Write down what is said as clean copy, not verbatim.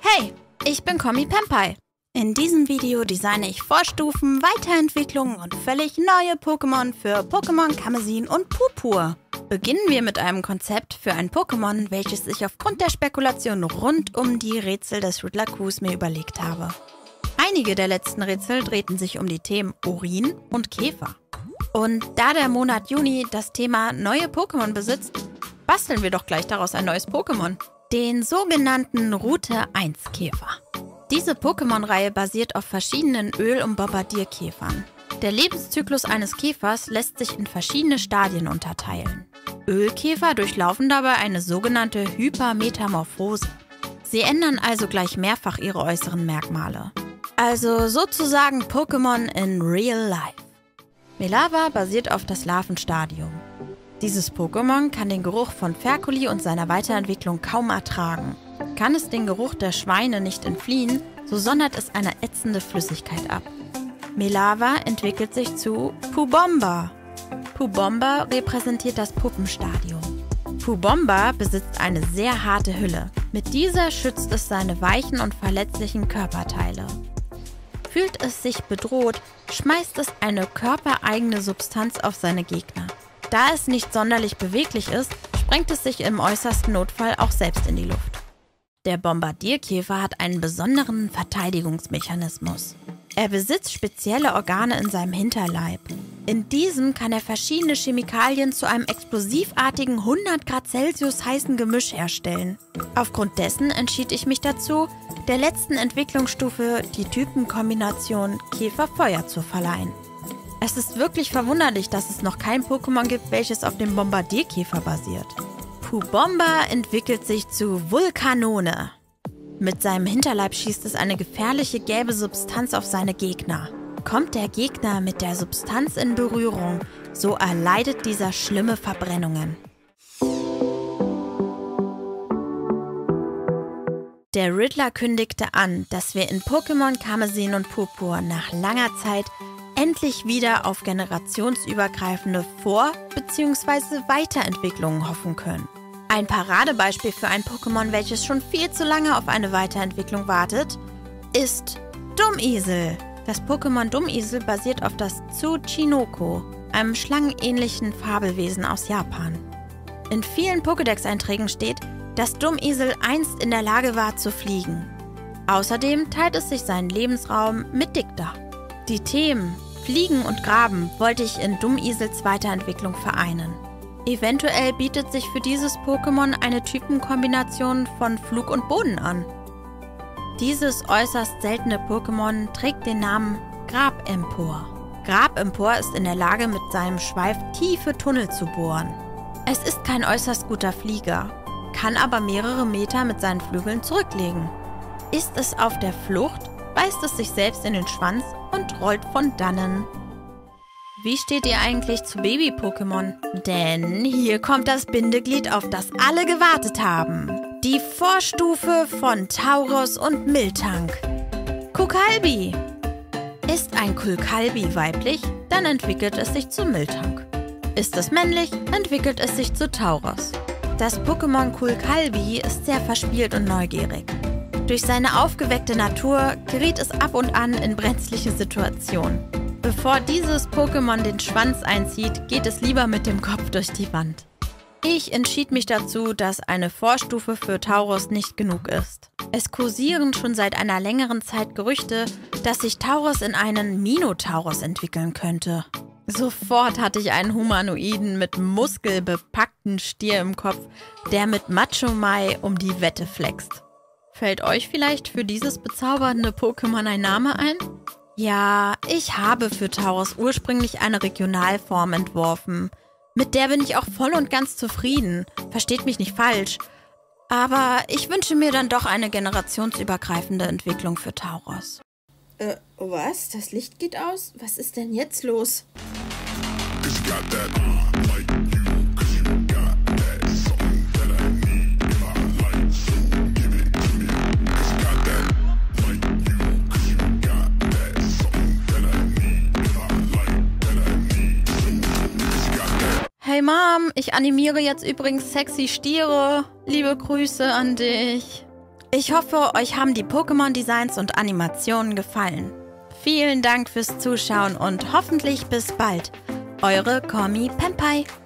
Hey, ich bin Kommi Pempai. In diesem Video designe ich Vorstufen, Weiterentwicklungen und völlig neue Pokémon für Pokémon Karmesin und Purpur. Beginnen wir mit einem Konzept für ein Pokémon, welches ich aufgrund der Spekulation rund um die Rätsel des Riddler-Kus mir überlegt habe. Einige der letzten Rätsel drehten sich um die Themen Urin und Käfer. Und da der Monat Juni das Thema neue Pokémon besitzt, basteln wir doch gleich daraus ein neues Pokémon. Den sogenannten Route 1 Käfer. Diese Pokémon-Reihe basiert auf verschiedenen Öl- und Bombardierkäfern. Der Lebenszyklus eines Käfers lässt sich in verschiedene Stadien unterteilen. Ölkäfer durchlaufen dabei eine sogenannte Hypermetamorphose. Sie ändern also gleich mehrfach ihre äußeren Merkmale. Also sozusagen Pokémon in real life. Melava basiert auf das Larvenstadium. Dieses Pokémon kann den Geruch von Ferkuli und seiner Weiterentwicklung kaum ertragen. Kann es den Geruch der Schweine nicht entfliehen, so sondert es eine ätzende Flüssigkeit ab. Melava entwickelt sich zu Pubomba. Pubomba repräsentiert das Puppenstadium. Pubomba besitzt eine sehr harte Hülle. Mit dieser schützt es seine weichen und verletzlichen Körperteile. Fühlt es sich bedroht, schmeißt es eine körpereigene Substanz auf seine Gegner. Da es nicht sonderlich beweglich ist, sprengt es sich im äußersten Notfall auch selbst in die Luft. Der Bombardierkäfer hat einen besonderen Verteidigungsmechanismus. Er besitzt spezielle Organe in seinem Hinterleib. In diesem kann er verschiedene Chemikalien zu einem explosivartigen 100 Grad Celsius heißen Gemisch herstellen. Aufgrund dessen entschied ich mich dazu, der letzten Entwicklungsstufe die Typenkombination Käfer-Feuer zu verleihen. Es ist wirklich verwunderlich, dass es noch kein Pokémon gibt, welches auf dem Bombardierkäfer basiert. Pubomba entwickelt sich zu Vulkanone. Mit seinem Hinterleib schießt es eine gefährliche gelbe Substanz auf seine Gegner. Kommt der Gegner mit der Substanz in Berührung, so erleidet dieser schlimme Verbrennungen. Der Riddler kündigte an, dass wir in Pokémon Karmesin und Purpur nach langer Zeit endlich wieder auf generationsübergreifende Vor- bzw. Weiterentwicklungen hoffen können. Ein Paradebeispiel für ein Pokémon, welches schon viel zu lange auf eine Weiterentwicklung wartet, ist Dummisel. Das Pokémon Dummisel basiert auf das Tsuchinoko, einem schlangenähnlichen Fabelwesen aus Japan. In vielen Pokédex-Einträgen steht, dass Dummisel einst in der Lage war zu fliegen. Außerdem teilt es sich seinen Lebensraum mit Dicta. Die Themen Fliegen und Graben wollte ich in Dummisels Weiterentwicklung vereinen. Eventuell bietet sich für dieses Pokémon eine Typenkombination von Flug und Boden an. Dieses äußerst seltene Pokémon trägt den Namen Grabempor. Grabempor ist in der Lage, mit seinem Schweif tiefe Tunnel zu bohren. Es ist kein äußerst guter Flieger, kann aber mehrere Meter mit seinen Flügeln zurücklegen. Ist es auf der Flucht, beißt es sich selbst in den Schwanz und rollt von dannen. Wie steht ihr eigentlich zu Baby-Pokémon? Denn hier kommt das Bindeglied, auf das alle gewartet haben. Die Vorstufe von Tauros und Miltank. Kukalbi. Ist ein Kukalbi weiblich, dann entwickelt es sich zu Miltank. Ist es männlich, entwickelt es sich zu Tauros. Das Pokémon Kukalbi ist sehr verspielt und neugierig. Durch seine aufgeweckte Natur geriet es ab und an in brenzliche Situationen. Bevor dieses Pokémon den Schwanz einzieht, geht es lieber mit dem Kopf durch die Wand. Ich entschied mich dazu, dass eine Vorstufe für Tauros nicht genug ist. Es kursieren schon seit einer längeren Zeit Gerüchte, dass sich Tauros in einen Minotaurus entwickeln könnte. Sofort hatte ich einen humanoiden mit muskelbepackten Stier im Kopf, der mit Macho Mai um die Wette flext. Fällt euch vielleicht für dieses bezaubernde Pokémon ein Name ein? Ja, ich habe für Tauros ursprünglich eine Regionalform entworfen. Mit der bin ich auch voll und ganz zufrieden. Versteht mich nicht falsch. Aber ich wünsche mir dann doch eine generationsübergreifende Entwicklung für Tauros. Was? Das Licht geht aus? Was ist denn jetzt los? Hey Mom, ich animiere jetzt übrigens sexy Stiere. Liebe Grüße an dich. Ich hoffe, euch haben die Pokémon-Designs und Animationen gefallen. Vielen Dank fürs Zuschauen und hoffentlich bis bald. Eure Cormi Penpai.